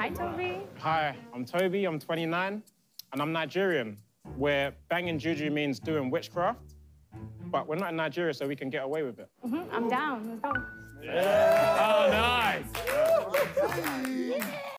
Hi, Toby. Hi, I'm Toby, I'm 29, and I'm Nigerian, where banging juju means doing witchcraft, but we're not in Nigeria, so we can get away with it. I'm down. Let's go. Yeah.